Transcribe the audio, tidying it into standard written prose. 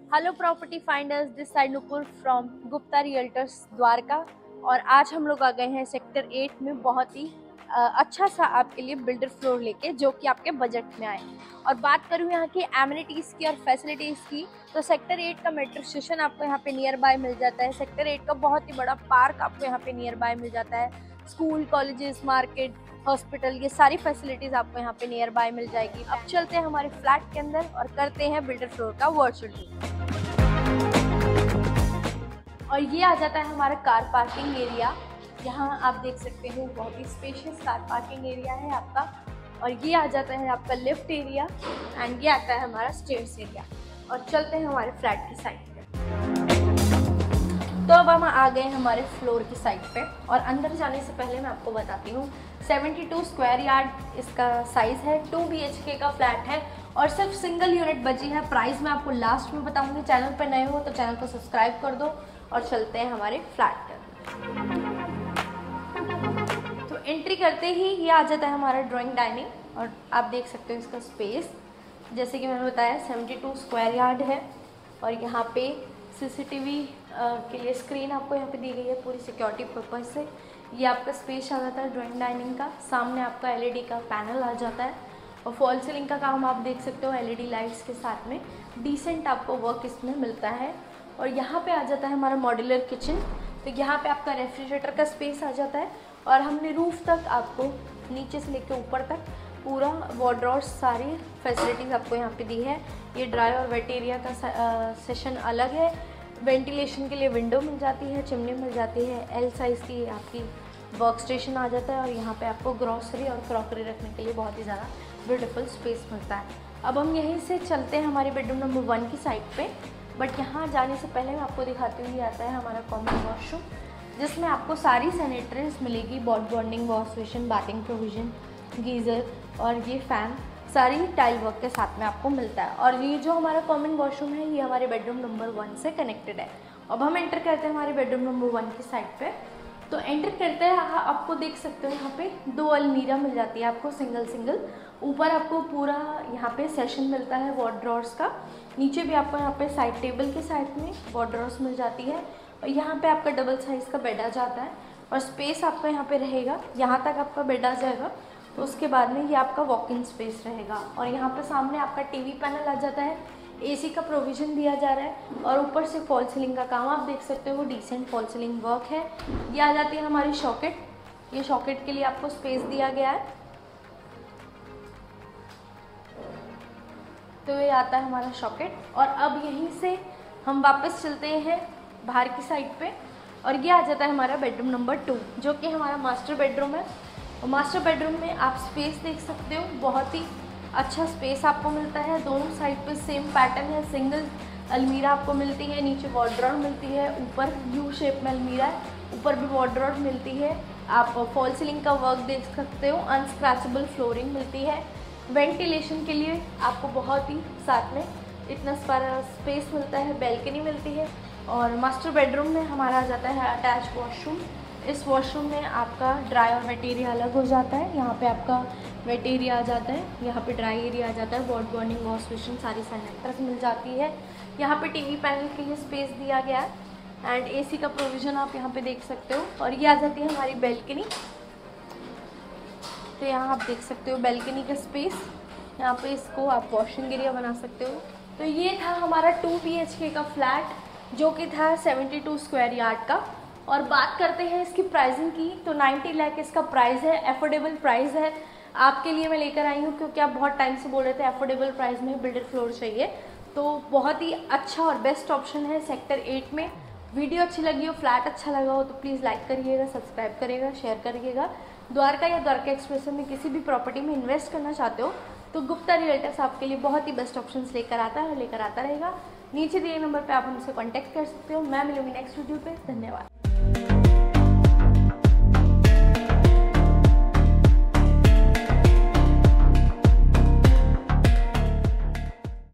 Hello property finders, this side Nupur from Gupta realtors Dwarka. और आज हम लोग आ गए हैं सेक्टर 8 में बहुत ही अच्छा सा आपके लिए बिल्डर फ्लोर लेके, जो कि आपके बजट में आए। और बात करूँ यहाँ की एमिनिटीज़ की और फैसिलिटीज़ की, तो सेक्टर 8 का मेट्रो स्टेशन आपको यहाँ पे नियर बाय मिल जाता है। सेक्टर 8 का बहुत ही बड़ा पार्क आपको यहाँ पे नियर बाय मिल जाता है। स्कूल, कॉलेजेस, मार्केट, हॉस्पिटल, ये सारी फैसिलिटीज आपको यहाँ पे नियर बाय मिल जाएगी। अब चलते हैं हमारे फ्लैट के अंदर और करते हैं बिल्डर फ्लोर का वर्चुअल टूर। और ये आ जाता है हमारा कार पार्किंग एरिया। यहाँ आप देख सकते हो बहुत ही स्पेशियस कार पार्किंग एरिया है आपका। और ये आ जाता है आपका लिफ्ट एरिया एंड ये आता है हमारा स्टेयर्स एरिया। और चलते हैं हमारे फ्लैट की साइड पे। तो अब हम आ गए हमारे फ्लोर की साइड पे और अंदर जाने से पहले मैं आपको बताती हूँ 72 स्क्वायर यार्ड इसका साइज़ है। 2 BHK का फ्लैट है और सिर्फ सिंगल यूनिट बची है। प्राइस मैं आपको लास्ट में बताऊंगी। चैनल पर नए हो तो चैनल को सब्सक्राइब कर दो और चलते हैं हमारे फ्लैट पर। तो एंट्री करते ही ये आ जाता है हमारा ड्राइंग डाइनिंग और आप देख सकते हो इसका स्पेस। जैसे कि मैंने बताया 72 स्क्वायर यार्ड है और यहाँ पे CCTV के लिए स्क्रीन आपको यहाँ पे दी गई है पूरी सिक्योरिटी पर्पज से। ये आपका स्पेस आ जाता है ड्राइंग डाइनिंग का। सामने आपका LED का पैनल आ जाता है और फॉल सीलिंग का काम आप देख सकते हो LED लाइट्स के साथ में। डिसेंट आपको वर्क इसमें मिलता है। और यहाँ पे आ जाता है हमारा मॉड्यूलर किचन। तो यहाँ पे आपका रेफ्रिजरेटर का स्पेस आ जाता है और हमने रूफ तक आपको नीचे से लेकर ऊपर तक पूरा वार्डरोब्स सारी फैसिलिटीज़ आपको यहाँ पे दी है। ये ड्राई और वेट एरिया का सेशन अलग है। वेंटिलेशन के लिए विंडो मिल जाती है, चिमनी मिल जाती है। L साइज़ की आपकी वर्क स्टेशन आ जाता है और यहाँ पे आपको ग्रॉसरी और क्रॉकरी रखने के लिए बहुत ही ज़्यादा ब्यूटीफुल स्पेस मिलता है। अब हम यहीं से चलते हैं हमारे बेडरूम नंबर 1 की साइड पे। बट यहाँ जाने से पहले मैं आपको दिखाती हूँ, ये आता है हमारा कॉमन वॉशरूम जिसमें आपको सारी सैनिटरीज मिलेगी। Bonding wash basin, bathing provision, geyser और ये फ़ैन सारी टाइल वर्क के साथ में आपको मिलता है। और ये जो हमारा कॉमन वॉशरूम है ये हमारे बेडरूम नंबर 1 से कनेक्टेड है। अब हम एंटर करते हैं हमारे बेडरूम नंबर 1 की साइड पे। तो एंटर करते हैं आपको देख सकते हो यहाँ पे 2 अलमीरा मिल जाती है आपको सिंगल। ऊपर आपको पूरा यहाँ पे सेशन मिलता है वार्डरोब्स का। नीचे भी आपको यहाँ पे साइड टेबल के साइड में वार्डरोब्स मिल जाती है और यहाँ पे आपका डबल साइज़ का बेड आ जाता है और स्पेस आपका यहाँ पे रहेगा। यहाँ तक आपका बेड आ जाएगा तो उसके बाद में ये आपका वॉक इन स्पेस रहेगा। और यहाँ पे सामने आपका TV पैनल आ जाता है। AC का प्रोविज़न दिया जा रहा है और ऊपर से फॉल सीलिंग का काम आप देख सकते हो, डिसेंट फॉल सीलिंग वर्क है। ये आ जाती है हमारी सॉकेट। ये सॉकेट के लिए आपको स्पेस दिया गया है। तो ये आता है हमारा सॉकेट। और अब यहीं से हम वापस चलते हैं बाहर की साइड पे और ये आ जाता है हमारा बेडरूम नंबर 2 जो कि हमारा मास्टर बेडरूम है। और मास्टर बेडरूम में आप स्पेस देख सकते हो, बहुत ही अच्छा स्पेस आपको मिलता है। दोनों साइड पे सेम पैटर्न है। सिंगल अलमीरा आपको मिलती है, नीचे वार्डरोब मिलती है, ऊपर U शेप में अलमीरा है, ऊपर भी वार्डरोब मिलती है। आप फॉल सीलिंग का वर्क देख सकते हो। अनस्क्रैचेबल फ्लोरिंग मिलती है। वेंटिलेशन के लिए आपको बहुत ही साथ में इतना सारा स्पेस मिलता है। बैल्कनी मिलती है। और मास्टर बेडरूम में हमारा आ जाता है अटैच वॉशरूम। इस वॉशरूम में आपका ड्राई और वेट एरिया अलग हो जाता है। यहाँ पे आपका वेट एरिया आ जाता है, यहाँ पे ड्राई एरिया आ जाता है। बॉन्डिंग वॉश बेसिन सारी सैनिटरीज मिल जाती है। यहाँ पे TV पैनल के लिए स्पेस दिया गया है एंड AC का प्रोविज़न आप यहाँ पे देख सकते हो। और ये आ जाती है हमारी बैल्कनी। तो यहाँ आप देख सकते हो बैल्कनी का स्पेस। यहाँ पे इसको आप वॉशिंग एरिया बना सकते हो। तो ये था हमारा 2 BHK का फ्लैट जो कि था 72 स्क्वायर यार्ड का। और बात करते हैं इसकी प्राइसिंग की, तो 90 लाख इसका प्राइस है। एफोर्डेबल प्राइस है। आपके लिए मैं लेकर आई हूँ क्योंकि आप बहुत टाइम से बोल रहे थे एफोर्डेबल प्राइस में बिल्डर फ्लोर चाहिए। तो बहुत ही अच्छा और बेस्ट ऑप्शन है सेक्टर 8 में। वीडियो अच्छी लगी हो, फ्लैट अच्छा लगा हो तो प्लीज़ लाइक करिएगा, सब्सक्राइब करिएगा, शेयर करिएगा। द्वारका या द्वारका एक्सप्रेस में किसी भी प्रॉपर्टी में इन्वेस्ट करना चाहते हो तो गुप्ता रियल्टर्स आपके लिए बहुत ही बेस्ट ऑप्शंस लेकर आता है और लेकर आता रहेगा। नीचे दिए नंबर पे आप हमसे कांटेक्ट कर सकते हो। मैं मिलूंगी नेक्स्ट वीडियो पे। धन्यवाद।